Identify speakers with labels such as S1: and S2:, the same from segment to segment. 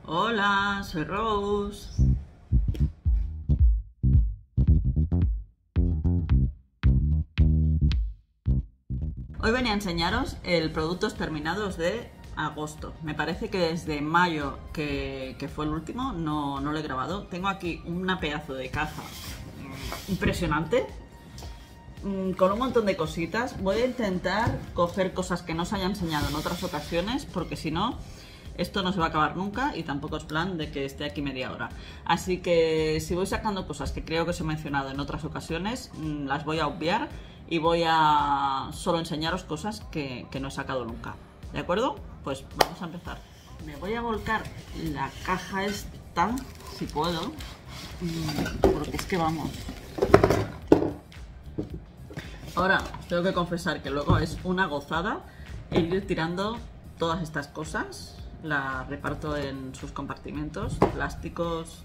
S1: Hola, soy Rose. Hoy venía a enseñaros el productos terminados de agosto. Me parece que desde mayo, que fue el último, no lo he grabado. Tengo aquí una pedazo de caja impresionante, con un montón de cositas. Voy a intentar coger cosas que no os haya enseñado en otras ocasiones, porque si no, esto no se va a acabar nunca y tampoco es plan de que esté aquí media hora. Así que si voy sacando cosas que creo que os he mencionado en otras ocasiones, las voy a obviar y voy a solo enseñaros cosas que no he sacado nunca. ¿De acuerdo? Pues vamos a empezar. Me voy a volcar la caja esta, si puedo, porque es que vamos. Ahora, tengo que confesar que luego es una gozada el ir tirando todas estas cosas. Las reparto en sus compartimentos, plásticos,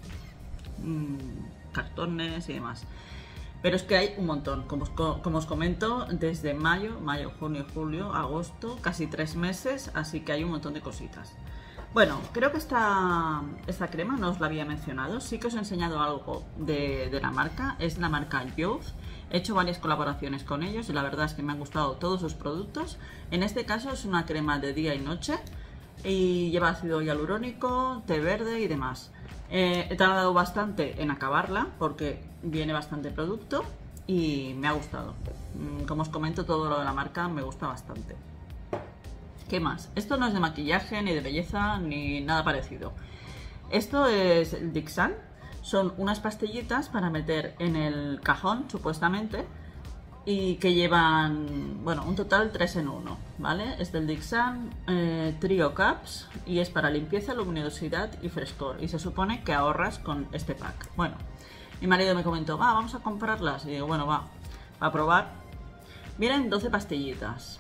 S1: cartones y demás. Pero es que hay un montón, como os comento, desde mayo, junio, julio, agosto, casi 3 meses, así que hay un montón de cositas. Bueno, creo que esta crema no os la había mencionado, sí que os he enseñado algo de la marca, es la marca Youth. He hecho varias colaboraciones con ellos y la verdad es que me han gustado todos sus productos. En este caso es una crema de día y noche y lleva ácido hialurónico, té verde y demás. He tardado bastante en acabarla porque viene bastante producto y me ha gustado. Como os comento, todo lo de la marca me gusta bastante. ¿Qué más? Esto no es de maquillaje, ni de belleza, ni nada parecido. Esto es el Dixan. Son unas pastillitas para meter en el cajón, supuestamente, y que llevan, bueno, un total 3 en 1, ¿vale? Es del Dixan Trio Caps y es para limpieza, luminosidad y frescor. Y se supone que ahorras con este pack. Bueno, mi marido me comentó, vamos a comprarlas. Y digo, bueno, va a probar. Vienen 12 pastillitas.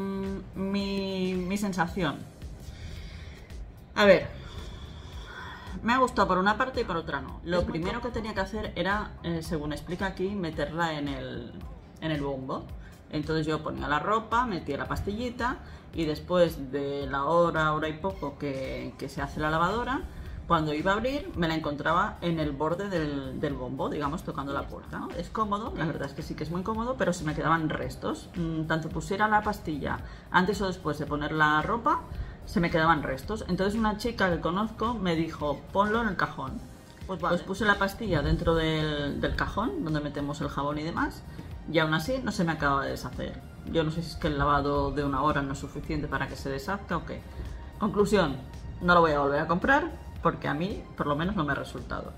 S1: Mi sensación. A ver, me ha gustado por una parte y por otra no. Lo primero que tenía que hacer era, según explica aquí, meterla en el bombo. Entonces yo ponía la ropa, metía la pastillita y después de la hora y poco que se hace la lavadora, cuando iba a abrir me la encontraba en el borde del bombo, digamos, tocando la puerta, ¿no? Es cómodo, la verdad es que sí que es muy cómodo, pero se me quedaban restos. Tanto pusiera la pastilla antes o después de poner la ropa, se me quedaban restos. Entonces una chica que conozco me dijo, ponlo en el cajón. Pues vale. Pues puse la pastilla dentro del cajón, donde metemos el jabón y demás, y aún así no se me acaba de deshacer. Yo no sé si es que el lavado de 1 hora no es suficiente para que se deshazca o qué. Conclusión, no lo voy a volver a comprar porque a mí por lo menos no me ha resultado.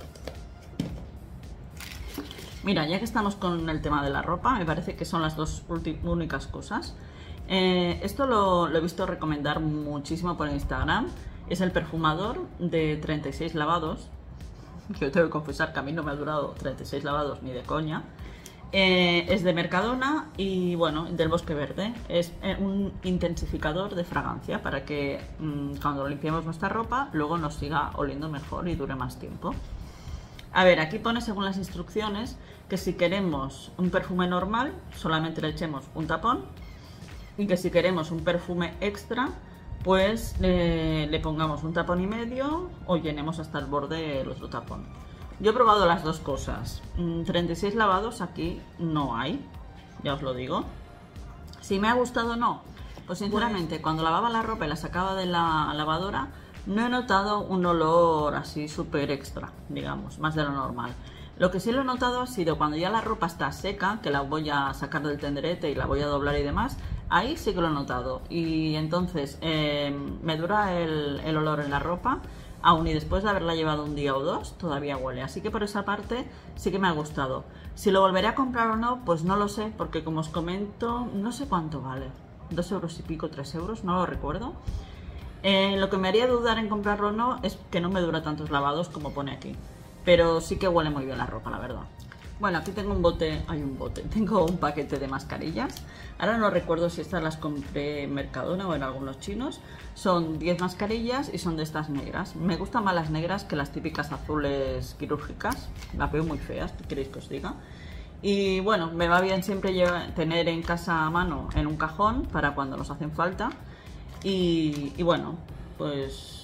S1: Mira, ya que estamos con el tema de la ropa, me parece que son las dos únicas cosas. Esto lo he visto recomendar muchísimo por Instagram. Es el perfumador de 36 lavados. Yo tengo que confesar que a mí no me ha durado 36 lavados ni de coña. Es de Mercadona y bueno, del Bosque Verde. Es un intensificador de fragancia para que cuando limpiemos nuestra ropa luego nos siga oliendo mejor y dure más tiempo. A ver, aquí pone según las instrucciones que si queremos un perfume normal solamente le echemos un tapón y que si queremos un perfume extra pues le pongamos un tapón y medio o llenemos hasta el borde el otro tapón. Yo he probado las dos cosas. 36 lavados aquí no hay, ya os lo digo. Si me ha gustado o no, pues sinceramente cuando lavaba la ropa y la sacaba de la lavadora no he notado un olor así súper extra, digamos, más de lo normal. Lo que sí lo he notado ha sido cuando ya la ropa está seca, que la voy a sacar del tenderete y la voy a doblar y demás, ahí sí que lo he notado. Y entonces me dura el olor en la ropa. Aún y después de haberla llevado un día o dos, todavía huele. Así que por esa parte sí que me ha gustado. Si lo volveré a comprar o no, pues no lo sé, porque como os comento, no sé cuánto vale. 2 euros y pico, 3 euros, no lo recuerdo. Lo que me haría dudar en comprarlo o no es que no me dura tantos lavados como pone aquí. Pero sí que huele muy bien la ropa, la verdad. Bueno, aquí tengo tengo un paquete de mascarillas. Ahora no recuerdo si estas las compré en Mercadona o en algunos chinos. Son 10 mascarillas y son de estas negras. Me gustan más las negras que las típicas azules quirúrgicas. Las veo muy feas, ¿qué queréis que os diga? Y bueno, me va bien siempre tener en casa a mano en un cajón para cuando nos hacen falta. Y bueno, pues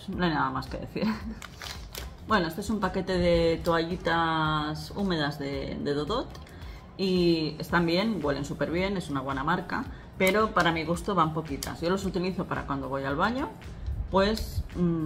S1: pues no hay nada más que decir. Bueno, este es un paquete de toallitas húmedas de Dodot y están bien, huelen súper bien, es una buena marca, pero para mi gusto van poquitas. Yo los utilizo para cuando voy al baño, pues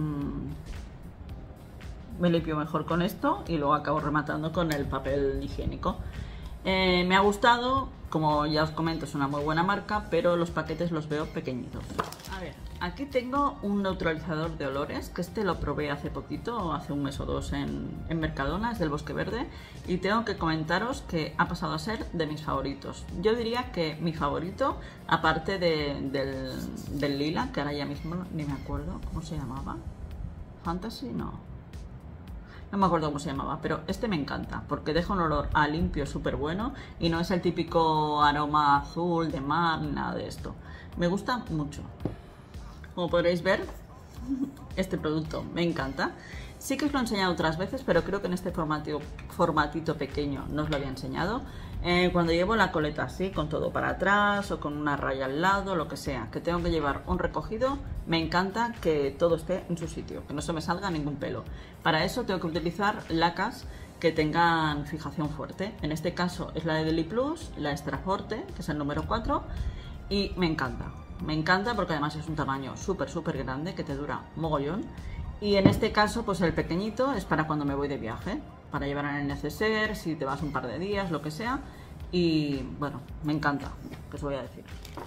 S1: me limpio mejor con esto y luego acabo rematando con el papel higiénico. Me ha gustado, como ya os comento, es una muy buena marca, pero los paquetes los veo pequeñitos. A ver, aquí tengo un neutralizador de olores, que este lo probé hace poquito, hace un mes o dos en Mercadona, es del Bosque Verde, y tengo que comentaros que ha pasado a ser de mis favoritos. Yo diría que mi favorito, aparte del lila, que ahora ya mismo ni me acuerdo cómo se llamaba. Fantasy, no me acuerdo cómo se llamaba, pero este me encanta porque deja un olor a limpio súper bueno y no es el típico aroma azul de mar ni nada de esto. Me gusta mucho. Como podréis ver, este producto me encanta. Sí que os lo he enseñado otras veces, pero creo que en este formatito pequeño no os lo había enseñado. Cuando llevo la coleta así, con todo para atrás o con una raya al lado, lo que sea, que tengo que llevar un recogido, me encanta que todo esté en su sitio, que no se me salga ningún pelo. Para eso tengo que utilizar lacas que tengan fijación fuerte. En este caso es la de Deli Plus, la Extra Forte, que es el número 4, y me encanta. Me encanta porque además es un tamaño súper grande que te dura mogollón. Y en este caso, pues el pequeñito es para cuando me voy de viaje, para llevar en el neceser, si te vas un par de días, lo que sea. Y bueno, me encanta, ¿qué os voy a decir?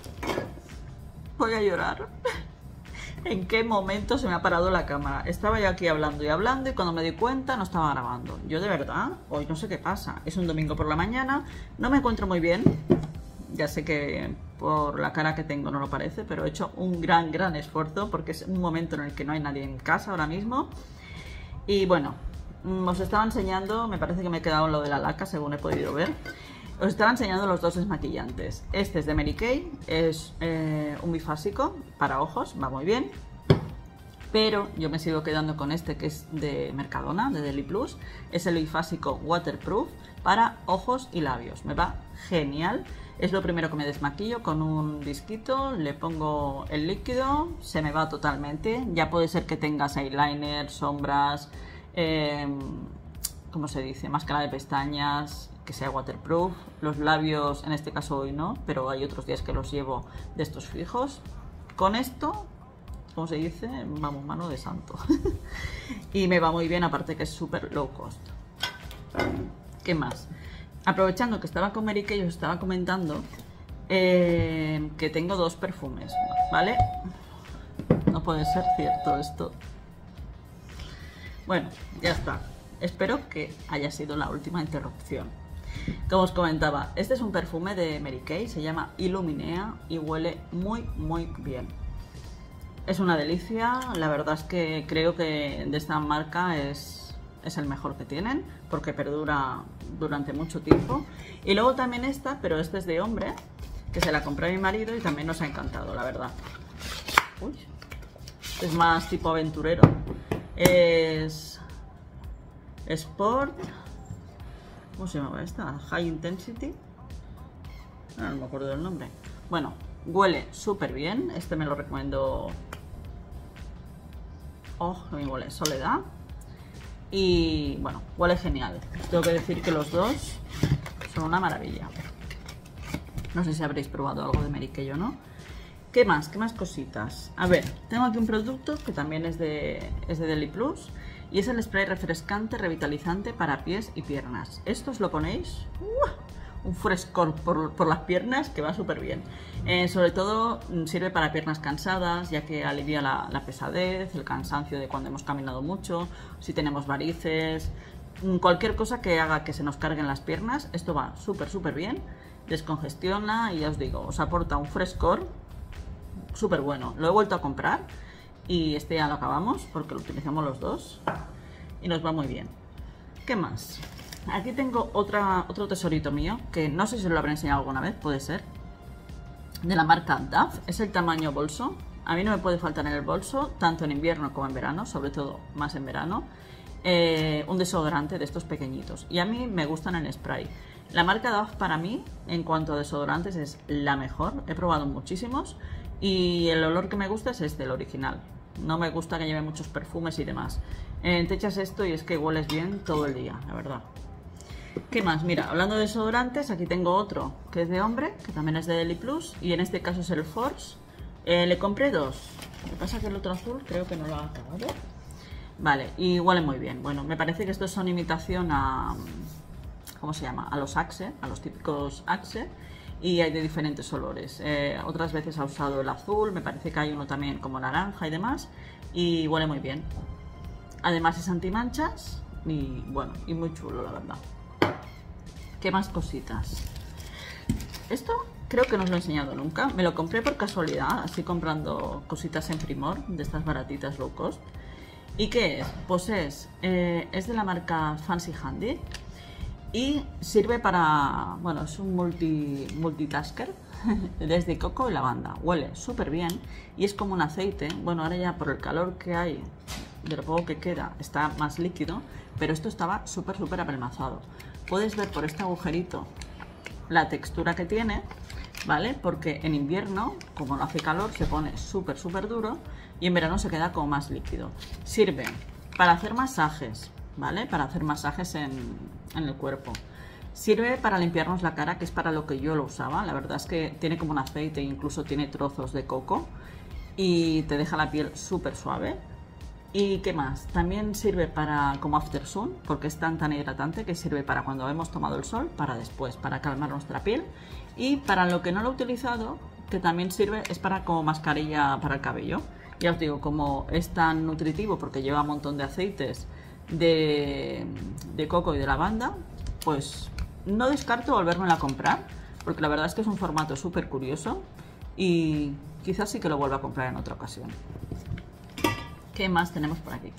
S1: Voy a llorar. ¿En qué momento se me ha parado la cámara? Estaba yo aquí hablando y cuando me di cuenta no estaba grabando. Yo de verdad, hoy no sé qué pasa. Es un domingo por la mañana, no me encuentro muy bien. Ya sé que por la cara que tengo no lo parece, pero he hecho un gran esfuerzo porque es un momento en el que no hay nadie en casa ahora mismo. Y bueno, os estaba enseñando, me parece que me he quedado en lo de la laca según he podido ver. Os estaba enseñando los dos desmaquillantes. Este es de Mary Kay, es un bifásico para ojos, va muy bien. Pero yo me sigo quedando con este que es de Mercadona, de Deli Plus. Es el bifásico waterproof para ojos y labios. Me va genial. Es lo primero que me desmaquillo con un disquito, le pongo el líquido, se me va totalmente. Ya puede ser que tengas eyeliner, sombras, ¿cómo se dice? Máscara de pestañas, que sea waterproof. Los labios, en este caso hoy no, pero hay otros días que los llevo de estos fijos. Con esto, ¿cómo se dice? Vamos, mano de santo. Y me va muy bien, aparte que es súper low cost. ¿Qué más? Aprovechando que estaba con Mary Kay, os estaba comentando que tengo dos perfumes, ¿vale? No puede ser cierto esto. Bueno, ya está. Espero que haya sido la última interrupción. Como os comentaba, este es un perfume de Mary Kay, se llama Illuminea y huele muy bien. Es una delicia, la verdad es que creo que de esta marca es el mejor que tienen porque perdura durante mucho tiempo. Y luego también esta, pero este es de hombre, que se la compré a mi marido y también nos ha encantado, la verdad. Uy, es más tipo aventurero. Es Sport, ¿cómo se llamaba esta? High Intensity, no me acuerdo del nombre. Bueno, huele súper bien, este me lo recomiendo. Oh, me huele Soledad. Y bueno, huele genial. Tengo que decir que los dos son una maravilla. No sé si habréis probado algo de Mary Kay o no. ¿Qué más? ¿Qué más cositas? A ver, tengo aquí un producto que también es de Deli Plus y es el spray refrescante revitalizante para pies y piernas. Esto os lo ponéis, un frescor por las piernas que va súper bien. Sobre todo sirve para piernas cansadas, ya que alivia la pesadez, el cansancio de cuando hemos caminado mucho, si tenemos varices, cualquier cosa que haga que se nos carguen las piernas. Esto va súper bien, descongestiona y ya os digo, os aporta un frescor súper bueno. Lo he vuelto a comprar y este ya lo acabamos porque lo utilizamos los dos y nos va muy bien. ¿Qué más? Aquí tengo otro tesorito mío, que no sé si os lo habré enseñado alguna vez, puede ser, de la marca Dove. Es el tamaño bolso. A mí no me puede faltar en el bolso, tanto en invierno como en verano, sobre todo más en verano, un desodorante de estos pequeñitos. Y a mí me gustan en spray. La marca Dove para mí, en cuanto a desodorantes, es la mejor. He probado muchísimos y el olor que me gusta es este, el original. no me gusta que lleve muchos perfumes y demás. Te echas esto y es que hueles bien todo el día, la verdad. ¿Qué más? Mira, hablando de desodorantes, aquí tengo otro que es de hombre, que también es de Deli Plus, y en este caso es el Force. Le compré dos. Lo que pasa es que el otro azul creo que no lo ha acabado. Vale, y huele muy bien. Bueno, me parece que estos son imitación a... ¿cómo se llama? A los Axe, a los típicos Axe. Y hay de diferentes olores. Otras veces ha usado el azul, me parece que hay uno también como naranja y demás. Y huele muy bien. Además es antimanchas y bueno, y muy chulo, la verdad. ¿Qué más cositas? Esto creo que no os lo he enseñado nunca. Me lo compré por casualidad, así comprando cositas en Primor, de estas baratitas low cost. ¿Y qué es? Pues es de la marca Fancy Handy y sirve para, bueno, es un multitasker desde coco y lavanda. Huele súper bien y es como un aceite. Bueno, ahora ya por el calor que hay, de lo poco que queda, está más líquido, pero esto estaba súper apelmazado. Puedes ver por este agujerito la textura que tiene, ¿vale? Porque en invierno, como no hace calor, se pone súper duro y en verano se queda como más líquido. Sirve para hacer masajes, ¿vale? Para hacer masajes en el cuerpo. Sirve para limpiarnos la cara, que es para lo que yo lo usaba. La verdad es que tiene como un aceite, incluso tiene trozos de coco y te deja la piel súper suave. ¿Y qué más? También sirve para como after sun, porque es tan hidratante que sirve para cuando hemos tomado el sol, para después, para calmar nuestra piel. Y para lo que no lo he utilizado, que también sirve, es para como mascarilla para el cabello. Ya os digo, como es tan nutritivo porque lleva un montón de aceites de coco y de lavanda, pues no descarto volvérmela a comprar, porque la verdad es que es un formato súper curioso y quizás sí que lo vuelva a comprar en otra ocasión. ¿Qué más tenemos por aquí?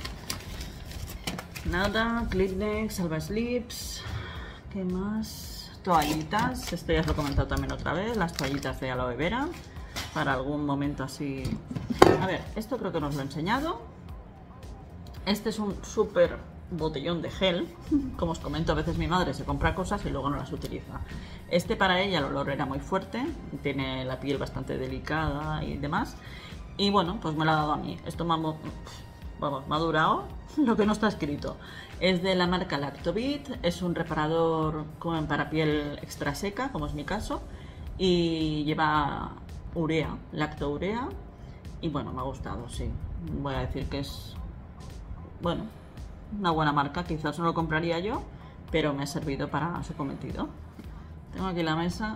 S1: Nada, Kleenex, Salva Slips. ¿Qué más? Toallitas, esto ya os lo he comentado también otra vez, las toallitas de aloe vera, para algún momento así. A ver, esto creo que no os lo he enseñado. Este es un súper botellón de gel. Como os comento, a veces mi madre se compra cosas y luego no las utiliza. Este para ella el olor era muy fuerte, tiene la piel bastante delicada y demás. Y bueno, pues me lo ha dado a mí. Esto me ha durado lo que no está escrito. Es de la marca Lactobit, es un reparador para piel extra seca, como es mi caso. Y lleva urea, lactourea. Y bueno, me ha gustado, sí. Voy a decir que es, bueno, una buena marca. Quizás no lo compraría yo, pero me ha servido para su cometido. Tengo aquí la mesa.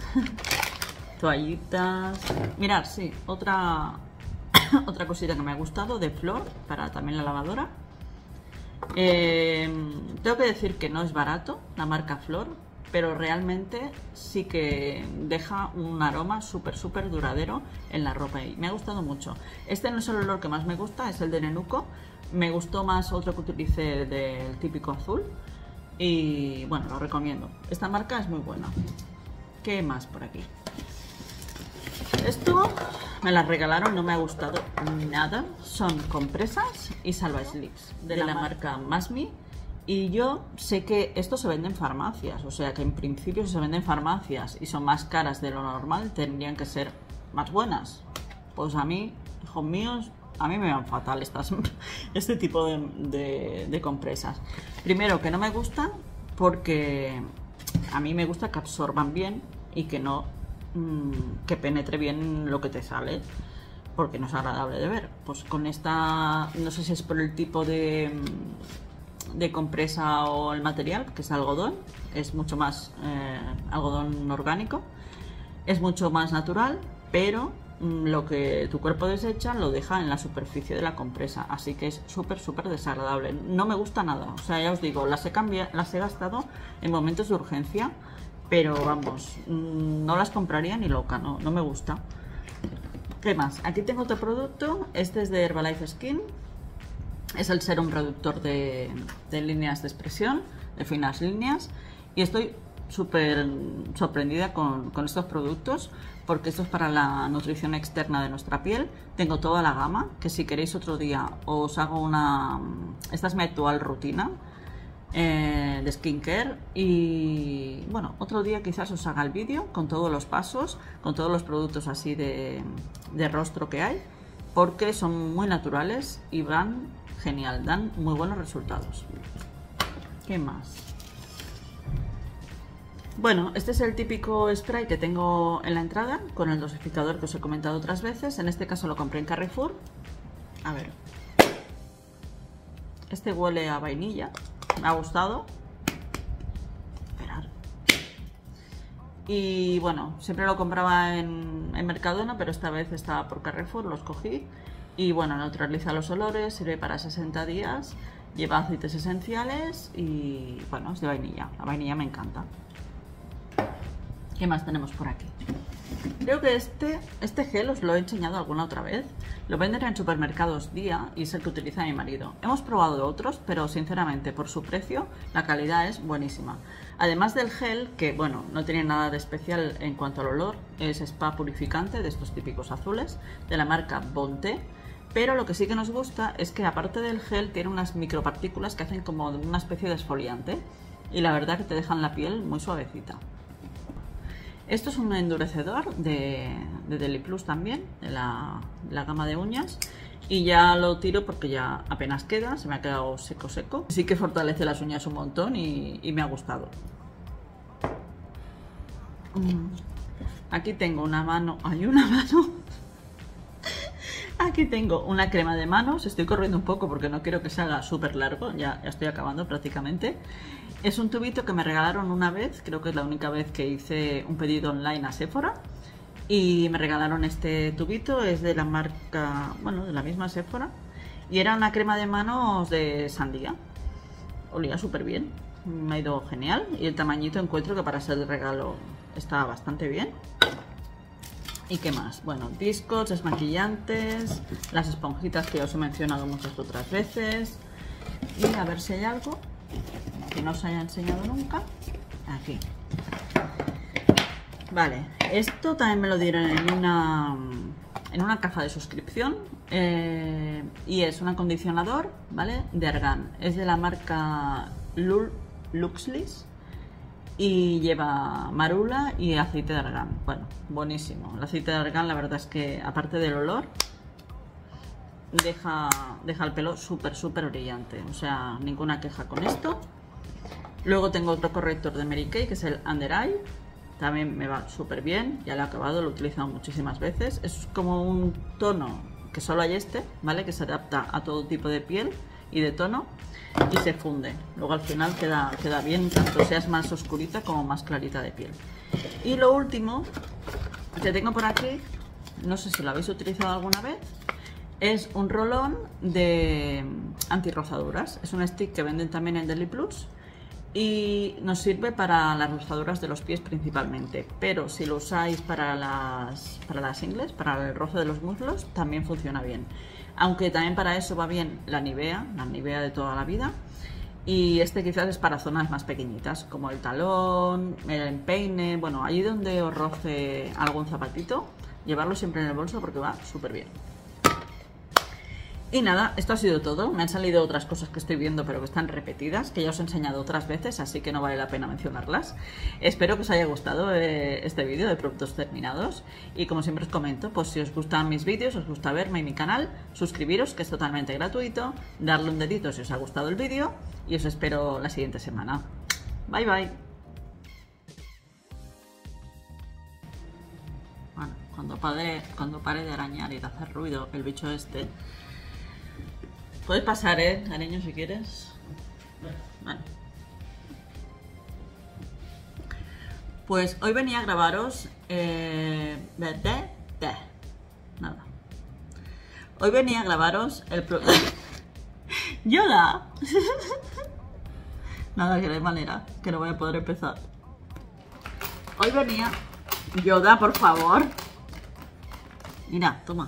S1: Toallitas. Mirad, sí, otra cosita que me ha gustado de Flor, para también la lavadora. Tengo que decir que no es barato la marca Flor, pero realmente sí que deja un aroma súper duradero en la ropa y me ha gustado mucho. Este no es el olor que más me gusta, es el de Nenuco. Me gustó más otro que utilicé del típico azul y bueno, lo recomiendo. Esta marca es muy buena. ¿Qué más por aquí? Esto me las regalaron, no me ha gustado nada. Son compresas y Salva Slips de la marca Masmi. Y yo sé que esto se vende en farmacias, o sea que en principio si se venden en farmacias y son más caras de lo normal, tendrían que ser más buenas. Pues a mí, hijos míos, a mí me van fatal este tipo de compresas. Primero, que no me gustan porque a mí me gusta que absorban bien y que no que penetre bien lo que te sale, porque no es agradable de ver. Pues con esta, no sé si es por el tipo de compresa o el material, que es algodón, es mucho más algodón orgánico, es mucho más natural, pero lo que tu cuerpo desecha lo deja en la superficie de la compresa, así que es súper desagradable. No me gusta nada, o sea, ya os digo, las he gastado en momentos de urgencia, pero vamos, no las compraría ni loca, no me gusta. ¿Qué más? Aquí tengo otro producto, este es de Herbalife Skin, es el serum reductor de líneas de expresión, de finas líneas, y estoy súper sorprendida con estos productos, porque esto es para la nutrición externa de nuestra piel. Tengo toda la gama, que si queréis otro día os hago esta es mi actual rutina de skincare, y bueno, otro día quizás os haga el vídeo con todos los pasos, con todos los productos así de rostro que hay. porque son muy naturales y van genial, dan muy buenos resultados. ¿Qué más? Bueno, este es el típico spray que tengo en la entrada con el dosificador que os he comentado otras veces. En este caso lo compré en Carrefour. A ver. Este huele a vainilla. Me ha gustado. Esperar. Y bueno, siempre lo compraba en Mercadona, pero esta vez estaba por Carrefour, los cogí. Y bueno, neutraliza los olores, sirve para 60 días, lleva aceites esenciales y bueno, es de vainilla. La vainilla me encanta. ¿Qué más tenemos por aquí? Creo que este gel os lo he enseñado alguna otra vez. Lo venden en supermercados Día y es el que utiliza mi marido. Hemos probado otros, pero sinceramente por su precio la calidad es buenísima. Además del gel, que bueno, no tiene nada de especial en cuanto al olor, es spa purificante de estos típicos azules de la marca Bonté. Pero lo que sí que nos gusta es que aparte del gel tiene unas micropartículas que hacen como una especie de exfoliante y la verdad que te dejan la piel muy suavecita. Esto es un endurecedor de Deli Plus también, de la gama de uñas. Y ya lo tiro porque ya apenas queda, se me ha quedado seco. Sí que fortalece las uñas un montón y me ha gustado. Aquí tengo una mano, Aquí tengo una crema de manos, estoy corriendo un poco porque no quiero que se haga súper largo, ya estoy acabando prácticamente. Es un tubito que me regalaron una vez, creo que es la única vez que hice un pedido online a Sephora. Y me regalaron este tubito, es de la marca, bueno, de la misma Sephora. Y era una crema de manos de sandía. Olía súper bien, me ha ido genial. Y el tamañito encuentro que para ser de regalo está bastante bien. ¿Y qué más? Bueno, discos, desmaquillantes, las esponjitas que os he mencionado muchas otras veces. Y a ver si hay algo que no os haya enseñado nunca. Aquí. Vale, esto también me lo dieron en una caja de suscripción. Y es un acondicionador, ¿vale? De argán. Es de la marca Luxlis. Y lleva marula y aceite de argán. Bueno, buenísimo. El aceite de argán, la verdad es que aparte del olor, deja el pelo súper brillante. O sea, ninguna queja con esto. Luego tengo otro corrector de Mary Kay, que es el Under Eye. También me va súper bien. Ya lo he acabado, lo he utilizado muchísimas veces. Es como un tono que solo hay ¿vale? Que se adapta a todo tipo de piel y de tono. Y se funde, luego al final queda bien, tanto seas más oscurita como más clarita de piel. Y lo último que tengo por aquí, no sé si lo habéis utilizado alguna vez, es un rolón de antirrozaduras. Es un stick que venden también en Deli Plus y nos sirve para las rozaduras de los pies principalmente, pero si lo usáis para las ingles, para el roce de los muslos, también funciona bien. Aunque también para eso va bien la Nivea de toda la vida. Y este quizás es para zonas más pequeñitas, como el talón, el empeine, bueno, allí donde os roce algún zapatito, llevarlo siempre en el bolso porque va súper bien. Y nada, esto ha sido todo. Me han salido otras cosas que estoy viendo pero que están repetidas, que ya os he enseñado otras veces, así que no vale la pena mencionarlas. Espero que os haya gustado este vídeo de productos terminados. Y como siempre os comento, pues si os gustan mis vídeos, os gusta verme en mi canal, suscribiros, que es totalmente gratuito, darle un dedito si os ha gustado el vídeo y os espero la siguiente semana. Bye bye. Bueno, cuando pare de arañar y de hacer ruido el bicho este. Puedes pasar, cariño, si quieres. Bueno. Pues hoy venía a grabaros... Nada. Hoy venía a grabaros el... ¡Yoda! Nada, que de manera que no voy a poder empezar. Hoy venía... Yoda, por favor. Mira, toma.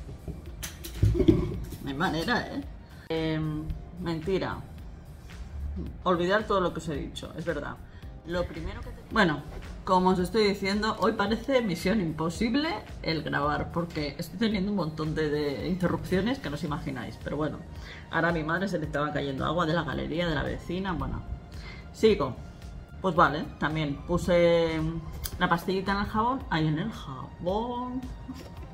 S1: No hay manera, mentira. Olvidar todo lo que os he dicho, es verdad. Lo primero que Bueno, como os estoy diciendo, hoy parece misión imposible el grabar, porque estoy teniendo un montón de interrupciones que no os imagináis. Pero bueno, ahora a mi madre se le estaba cayendo agua de la galería de la vecina. Bueno, sigo. Pues vale, también puse la pastillita en el jabón. Ahí en el jabón.